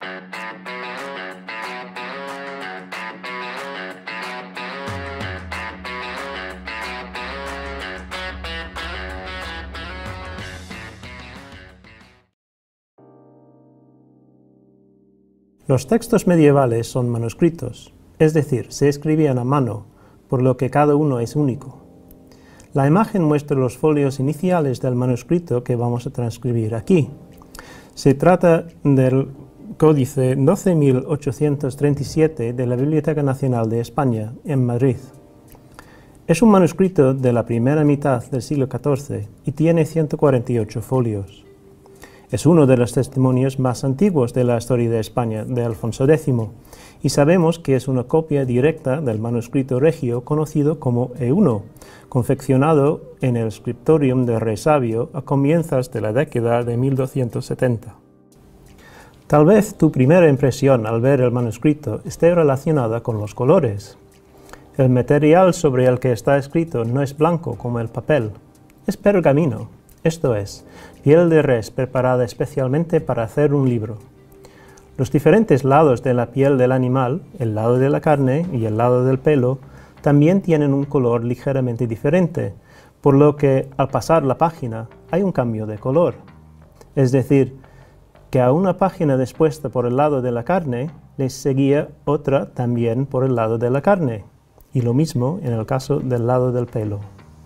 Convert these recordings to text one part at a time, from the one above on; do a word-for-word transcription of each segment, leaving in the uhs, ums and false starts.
Los textos medievales son manuscritos, es decir, se escribían a mano, por lo que cada uno es único. La imagen muestra los folios iniciales del manuscrito que vamos a transcribir aquí. Se trata del Códice doce mil ochocientos treinta y siete de la Biblioteca Nacional de España, en Madrid. Es un manuscrito de la primera mitad del siglo catorce y tiene ciento cuarenta y ocho folios. Es uno de los testimonios más antiguos de la historia de España, de Alfonso décimo, y sabemos que es una copia directa del manuscrito regio conocido como E uno, confeccionado en el Scriptorium del Rey Sabio a comienzos de la década de mil doscientos setenta. Tal vez tu primera impresión al ver el manuscrito esté relacionada con los colores. El material sobre el que está escrito no es blanco como el papel, es pergamino. Esto es, piel de res preparada especialmente para hacer un libro. Los diferentes lados de la piel del animal, el lado de la carne y el lado del pelo, también tienen un color ligeramente diferente, por lo que al pasar la página hay un cambio de color. Es decir, que a una página dispuesta por el lado de la carne le seguía otra también por el lado de la carne, y lo mismo en el caso del lado del pelo.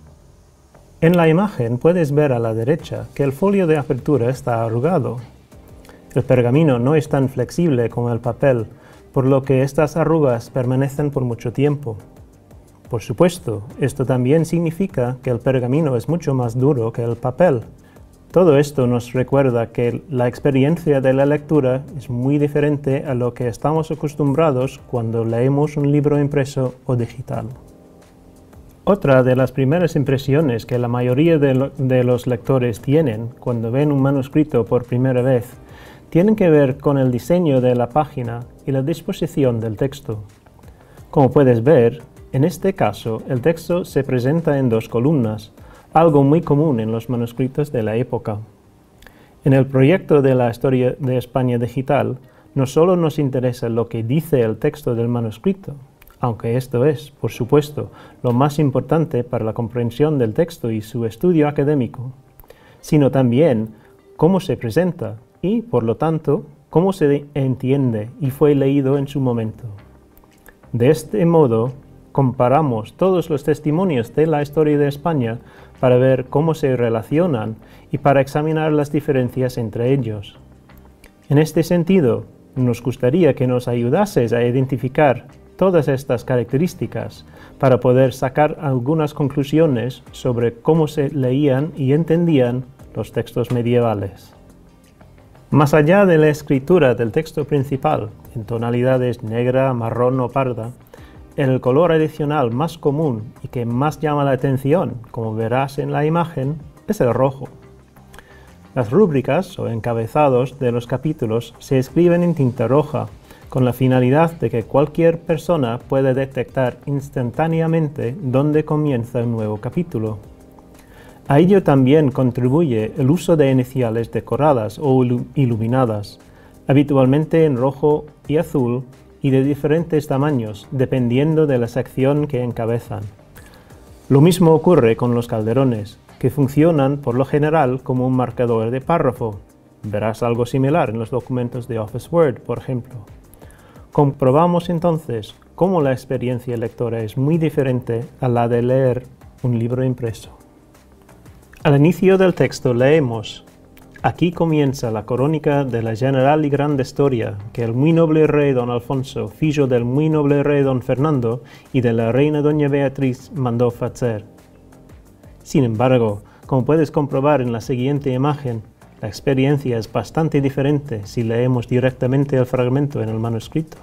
En la imagen puedes ver a la derecha que el folio de apertura está arrugado. El pergamino no es tan flexible como el papel, por lo que estas arrugas permanecen por mucho tiempo. Por supuesto, esto también significa que el pergamino es mucho más duro que el papel. Todo esto nos recuerda que la experiencia de la lectura es muy diferente a lo que estamos acostumbrados cuando leemos un libro impreso o digital. Otra de las primeras impresiones que la mayoría de, lo, de los lectores tienen cuando ven un manuscrito por primera vez tienen que ver con el diseño de la página y la disposición del texto. Como puedes ver, en este caso el texto se presenta en dos columnas, algo muy común en los manuscritos de la época. En el proyecto de la Historia de España Digital, no solo nos interesa lo que dice el texto del manuscrito, aunque esto es, por supuesto, lo más importante para la comprensión del texto y su estudio académico, sino también cómo se presenta y, por lo tanto, cómo se entiende y fue leído en su momento. De este modo, comparamos todos los testimonios de la historia de España para ver cómo se relacionan y para examinar las diferencias entre ellos. En este sentido, nos gustaría que nos ayudases a identificar todas estas características para poder sacar algunas conclusiones sobre cómo se leían y entendían los textos medievales. Más allá de la escritura del texto principal, en tonalidades negra, marrón o parda, el color adicional más común y que más llama la atención, como verás en la imagen, es el rojo. Las rúbricas o encabezados de los capítulos se escriben en tinta roja, con la finalidad de que cualquier persona pueda detectar instantáneamente dónde comienza un nuevo capítulo. A ello también contribuye el uso de iniciales decoradas o iluminadas, habitualmente en rojo y azul y de diferentes tamaños, dependiendo de la sección que encabezan. Lo mismo ocurre con los calderones, que funcionan por lo general como un marcador de párrafo. Verás algo similar en los documentos de Office Word, por ejemplo. Comprobamos entonces cómo la experiencia lectora es muy diferente a la de leer un libro impreso. Al inicio del texto leemos: aquí comienza la crónica de la general y grande historia que el muy noble rey don Alfonso, fillo del muy noble rey don Fernando y de la reina doña Beatriz, mandó hacer. Sin embargo, como puedes comprobar en la siguiente imagen, la experiencia es bastante diferente si leemos directamente el fragmento en el manuscrito.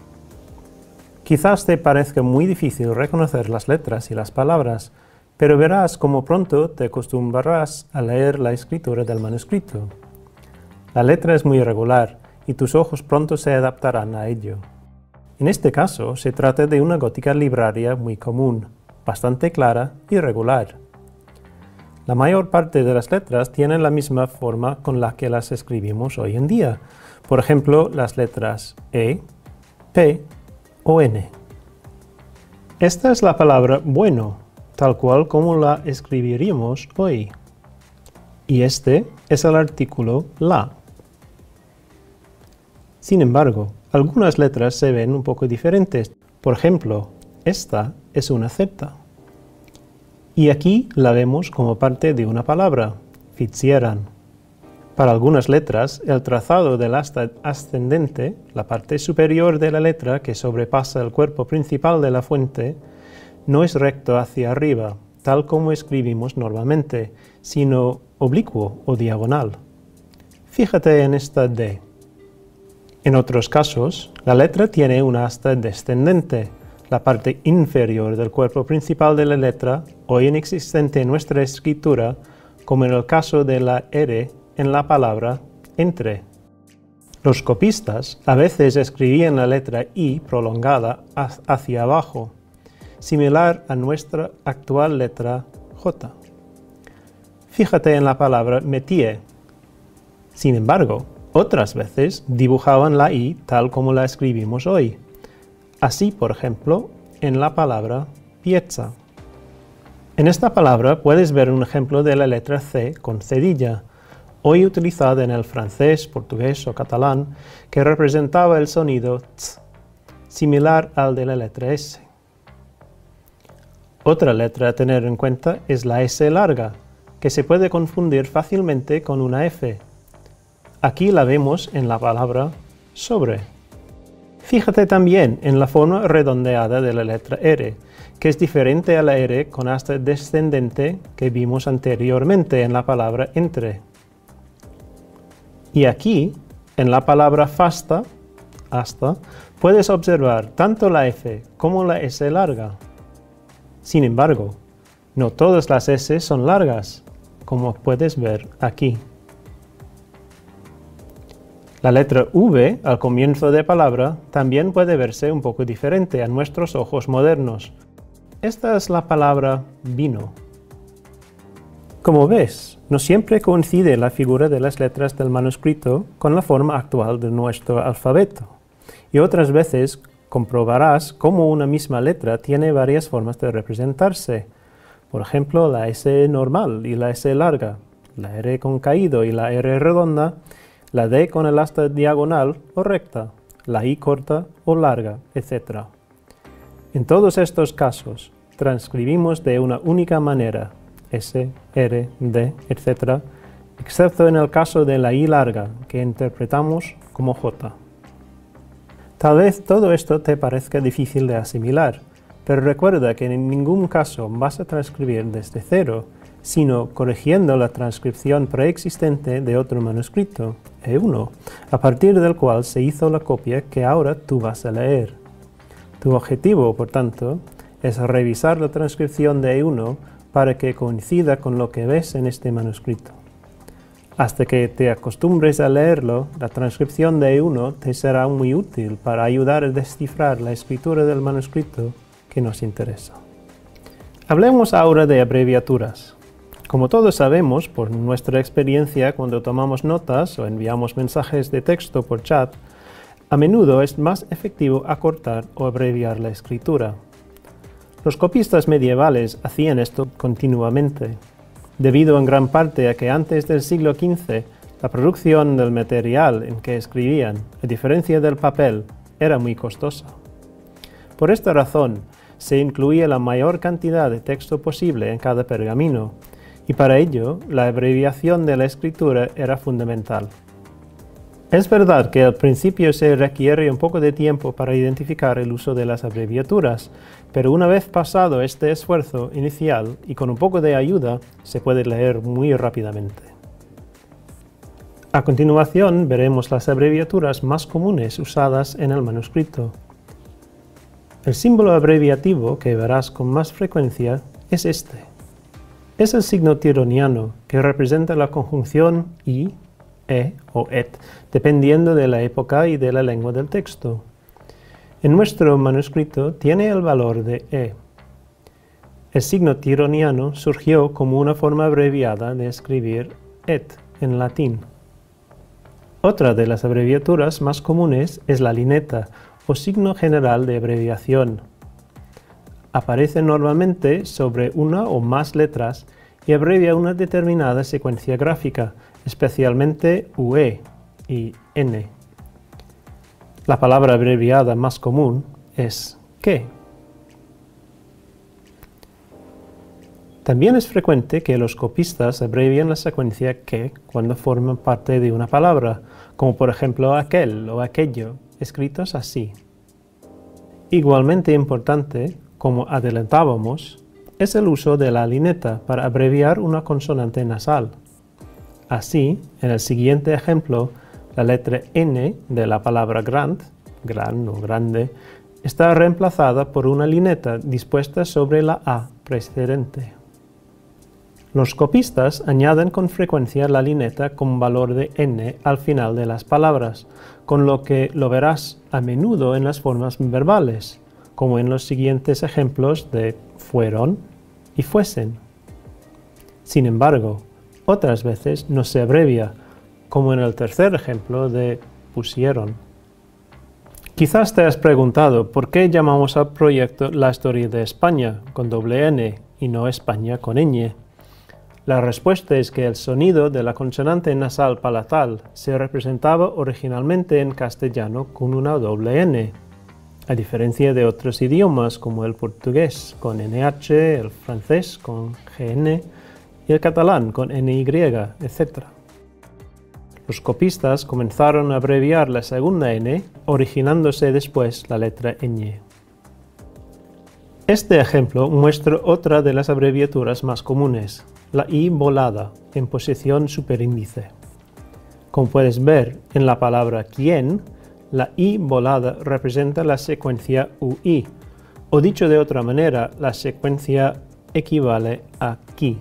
Quizás te parezca muy difícil reconocer las letras y las palabras, pero verás cómo pronto te acostumbrarás a leer la escritura del manuscrito. La letra es muy irregular y tus ojos pronto se adaptarán a ello. En este caso se trata de una gótica libraria muy común, bastante clara y regular. La mayor parte de las letras tienen la misma forma con la que las escribimos hoy en día, por ejemplo las letras E, P o N. Esta es la palabra bueno, tal cual como la escribiríamos hoy. Y este es el artículo la. Sin embargo, algunas letras se ven un poco diferentes. Por ejemplo, esta es una Z. Y aquí la vemos como parte de una palabra, Fitzgerald. Para algunas letras, el trazado del asta ascendente, la parte superior de la letra que sobrepasa el cuerpo principal de la fuente, no es recto hacia arriba, tal como escribimos normalmente, sino oblicuo o diagonal. Fíjate en esta D. En otros casos, la letra tiene una asta descendente, la parte inferior del cuerpo principal de la letra, hoy inexistente en nuestra escritura, como en el caso de la R en la palabra entre. Los copistas a veces escribían la letra I prolongada hacia abajo, similar a nuestra actual letra J. Fíjate en la palabra métier. Sin embargo, otras veces dibujaban la I tal como la escribimos hoy. Así, por ejemplo, en la palabra piezza. En esta palabra puedes ver un ejemplo de la letra C con cedilla, hoy utilizada en el francés, portugués o catalán, que representaba el sonido ts, similar al de la letra S. Otra letra a tener en cuenta es la S larga, que se puede confundir fácilmente con una F. Aquí la vemos en la palabra sobre. Fíjate también en la forma redondeada de la letra R, que es diferente a la R con asta descendente que vimos anteriormente en la palabra entre. Y aquí, en la palabra fasta, hasta, puedes observar tanto la F como la S larga. Sin embargo, no todas las S son largas, como puedes ver aquí. La letra V al comienzo de palabra también puede verse un poco diferente a nuestros ojos modernos. Esta es la palabra vino. Como ves, no siempre coincide la figura de las letras del manuscrito con la forma actual de nuestro alfabeto, y otras veces comprobarás cómo una misma letra tiene varias formas de representarse. Por ejemplo, la S normal y la S larga, la R con caído y la R redonda, la D con el asta diagonal o recta, la I corta o larga, etcétera. En todos estos casos, transcribimos de una única manera, S, R, D, etcétera, excepto en el caso de la I larga, que interpretamos como J. Tal vez todo esto te parezca difícil de asimilar, pero recuerda que en ningún caso vas a transcribir desde cero, sino corrigiendo la transcripción preexistente de otro manuscrito, E uno, a partir del cual se hizo la copia que ahora tú vas a leer. Tu objetivo, por tanto, es revisar la transcripción de E uno para que coincida con lo que ves en este manuscrito. Hasta que te acostumbres a leerlo, la transcripción de E uno te será muy útil para ayudar a descifrar la escritura del manuscrito que nos interesa. Hablemos ahora de abreviaturas. Como todos sabemos, por nuestra experiencia cuando tomamos notas o enviamos mensajes de texto por chat, a menudo es más efectivo acortar o abreviar la escritura. Los copistas medievales hacían esto continuamente, debido en gran parte a que antes del siglo quince la producción del material en que escribían, a diferencia del papel, era muy costosa. Por esta razón, se incluía la mayor cantidad de texto posible en cada pergamino, y para ello la abreviación de la escritura era fundamental. Es verdad que al principio se requiere un poco de tiempo para identificar el uso de las abreviaturas, pero una vez pasado este esfuerzo inicial y con un poco de ayuda, se puede leer muy rápidamente. A continuación veremos las abreviaturas más comunes usadas en el manuscrito. El símbolo abreviativo que verás con más frecuencia es este. Es el signo tironiano, que representa la conjunción i, e o et, dependiendo de la época y de la lengua del texto. En nuestro manuscrito tiene el valor de e. El signo tironiano surgió como una forma abreviada de escribir et en latín. Otra de las abreviaturas más comunes es la lineta o signo general de abreviación. Aparece normalmente sobre una o más letras y abrevia una determinada secuencia gráfica, especialmente U E y N. La palabra abreviada más común es que. También es frecuente que los copistas abrevien la secuencia que cuando forman parte de una palabra, como por ejemplo aquel o aquello, escritos así. Igualmente importante, como adelantábamos, es el uso de la lineta para abreviar una consonante nasal. Así, en el siguiente ejemplo, la letra N de la palabra grand, gran o grande, está reemplazada por una lineta dispuesta sobre la A precedente. Los copistas añaden con frecuencia la lineta con valor de N al final de las palabras, con lo que lo verás a menudo en las formas verbales, como en los siguientes ejemplos de fueron y fuesen. Sin embargo, otras veces no se abrevia, como en el tercer ejemplo de pusieron. Quizás te has preguntado por qué llamamos al proyecto La Historia de España con doble N y no España con ñ. La respuesta es que el sonido de la consonante nasal palatal se representaba originalmente en castellano con una doble N, a diferencia de otros idiomas como el portugués con N H, el francés con G N y el catalán con N Y, etcétera. Los copistas comenzaron a abreviar la segunda N, originándose después la letra ñ. Este ejemplo muestra otra de las abreviaturas más comunes, la I volada, en posición superíndice. Como puedes ver en la palabra quién, la I volada representa la secuencia U I, o dicho de otra manera, la secuencia equivale a qui.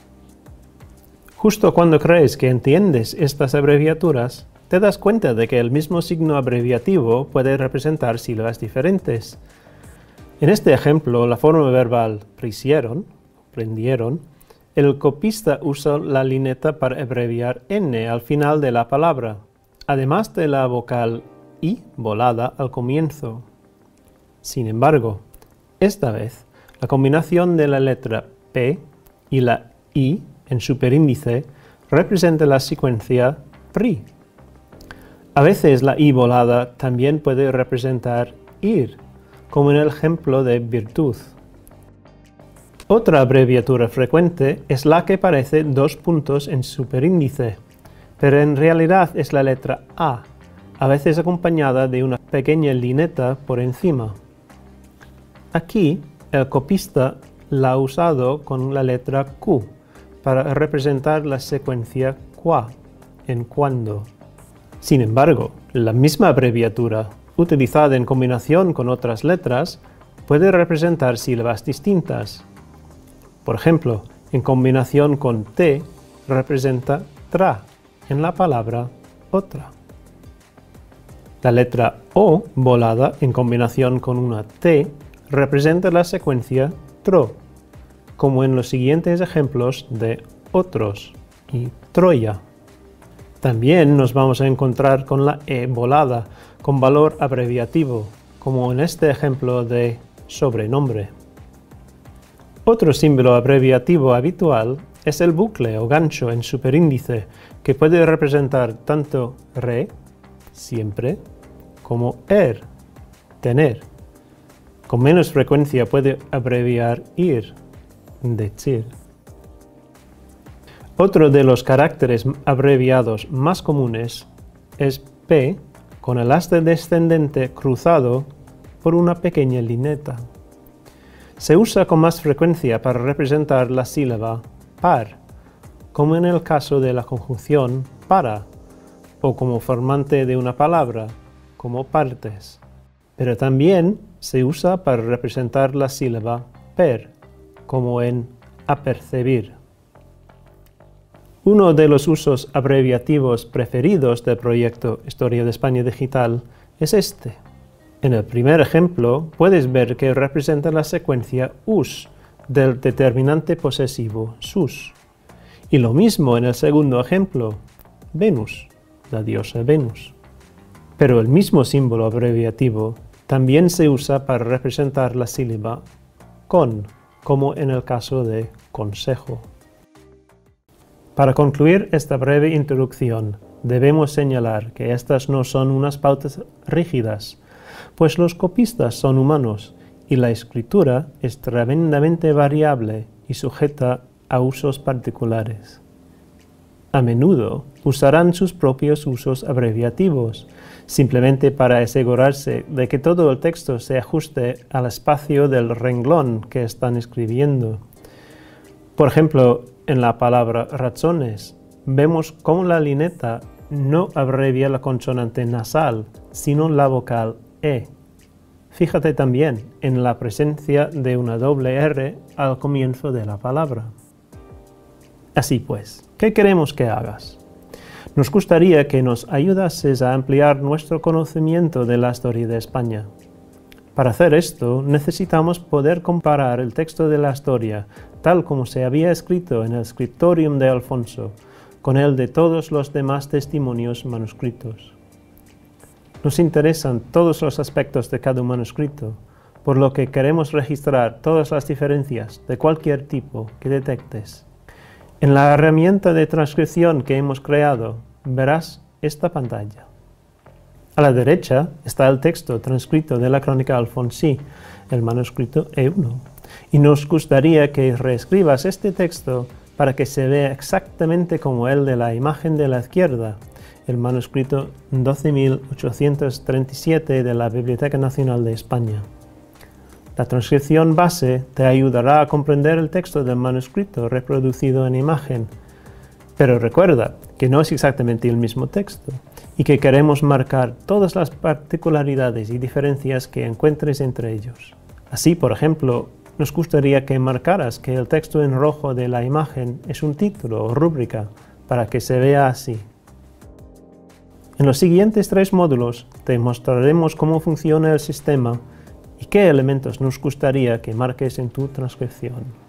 Justo cuando crees que entiendes estas abreviaturas, te das cuenta de que el mismo signo abreviativo puede representar sílabas diferentes. En este ejemplo, la forma verbal prendieron, prendieron, el copista usa la lineta para abreviar N al final de la palabra, además de la vocal I volada al comienzo. Sin embargo, esta vez, la combinación de la letra P y la I en superíndice representa la secuencia pri. A veces la I volada también puede representar ir, como en el ejemplo de virtud. Otra abreviatura frecuente es la que parece dos puntos en superíndice, pero en realidad es la letra A, a veces acompañada de una pequeña lineta por encima. Aquí, el copista la ha usado con la letra Q para representar la secuencia qua, en cuando. Sin embargo, la misma abreviatura, utilizada en combinación con otras letras, puede representar sílabas distintas. Por ejemplo, en combinación con T, representa tra en la palabra otra. La letra O volada en combinación con una T representa la secuencia tro, como en los siguientes ejemplos de otros y Troya. También nos vamos a encontrar con la E volada con valor abreviativo, como en este ejemplo de sobrenombre. Otro símbolo abreviativo habitual es el bucle o gancho en superíndice, que puede representar tanto re, siempre, como er, tener. Con menos frecuencia puede abreviar ir, decir. Otro de los caracteres abreviados más comunes es P con el asta descendente cruzado por una pequeña lineta. Se usa con más frecuencia para representar la sílaba par, como en el caso de la conjunción para, o como formante de una palabra, como partes. Pero también se usa para representar la sílaba per, como en apercibir. Uno de los usos abreviativos preferidos del proyecto Historia de España Digital es este. En el primer ejemplo puedes ver que representa la secuencia us del determinante posesivo sus. Y lo mismo en el segundo ejemplo, Venus. la diosa Venus. Pero el mismo símbolo abreviativo también se usa para representar la sílaba con, como en el caso de consejo. Para concluir esta breve introducción, debemos señalar que estas no son unas pautas rígidas, pues los copistas son humanos y la escritura es tremendamente variable y sujeta a usos particulares. A menudo usarán sus propios usos abreviativos, simplemente para asegurarse de que todo el texto se ajuste al espacio del renglón que están escribiendo. Por ejemplo, en la palabra razones, vemos cómo la lineta no abrevia la consonante nasal, sino la vocal E. Fíjate también en la presencia de una doble R al comienzo de la palabra. Así pues, ¿qué queremos que hagas? Nos gustaría que nos ayudases a ampliar nuestro conocimiento de la historia de España. Para hacer esto, necesitamos poder comparar el texto de la historia, tal como se había escrito en el Scriptorium de Alfonso, con el de todos los demás testimonios manuscritos. Nos interesan todos los aspectos de cada manuscrito, por lo que queremos registrar todas las diferencias de cualquier tipo que detectes. En la herramienta de transcripción que hemos creado, verás esta pantalla. A la derecha está el texto transcrito de la Crónica Alfonsí, el manuscrito E uno, y nos gustaría que reescribas este texto para que se vea exactamente como el de la imagen de la izquierda, el manuscrito doce mil ochocientos treinta y siete de la Biblioteca Nacional de España. La transcripción base te ayudará a comprender el texto del manuscrito reproducido en imagen, pero recuerda que no es exactamente el mismo texto y que queremos marcar todas las particularidades y diferencias que encuentres entre ellos. Así, por ejemplo, nos gustaría que marcaras que el texto en rojo de la imagen es un título o rúbrica para que se vea así. En los siguientes tres módulos te mostraremos cómo funciona el sistema y qué elementos nos gustaría que marques en tu transcripción.